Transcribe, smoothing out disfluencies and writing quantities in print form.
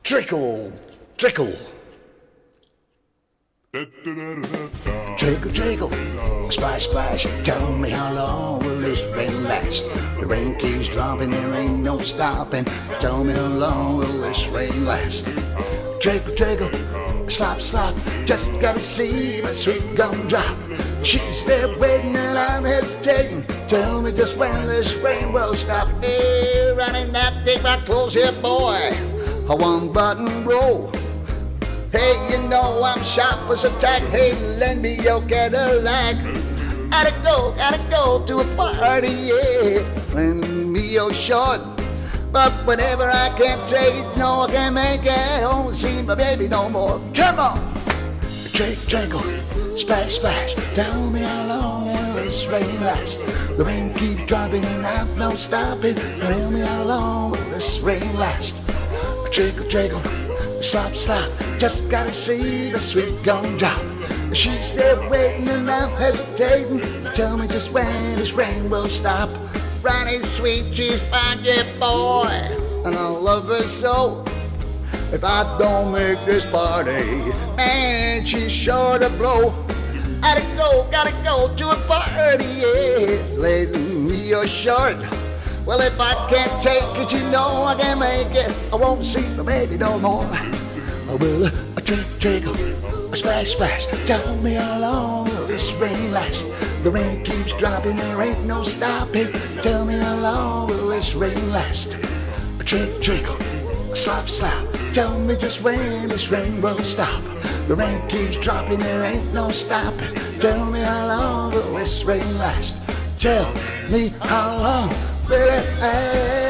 Trickle, trickle. Trickle, trickle, splash, splash. Tell me how long will this rain last? The rain keeps dropping, there ain't no stopping. Tell me how long will this rain last? Trickle, trickle, slop, slop. Just gotta see my sweet gum drop. She's there waiting and I'm hesitating. Tell me just when this rain will stop. Hey, running that, take my clothes here, boy. A one-button roll. Hey, you know I'm sharp as a tack. Hey, lend me your Cadillac. Gotta go to a party, yeah. Lend me your short. But whenever I can't take it, no, I can't make it. Don't see my baby no more. Come on! Trickle, splash, splash. Tell me how long will this rain last? The rain keeps dropping and I've no stopping. Tell me how long will this rain last? Trickle, trickle, slop, slop. Just gotta see the sweet gum drop. She's there waiting and I'm hesitating. Tell me just when this rain will stop. Ronnie's sweet, she's fine, yeah, boy, and I love her so. If I don't make this party, man, she's sure to blow. Gotta go to a party, yeah. Lend me your shirt. Well, if I can't take it, you know I can't make it. I won't see my baby no more. I will a trickle, a splash, splash. Tell me how long will this rain last? The rain keeps dropping, there ain't no stopping. Tell me how long will this rain last? A trickle, a slop, slop. Tell me just when this rain will stop. The rain keeps dropping, there ain't no stopping. Tell me how long will this rain last? Tell me how long will it last?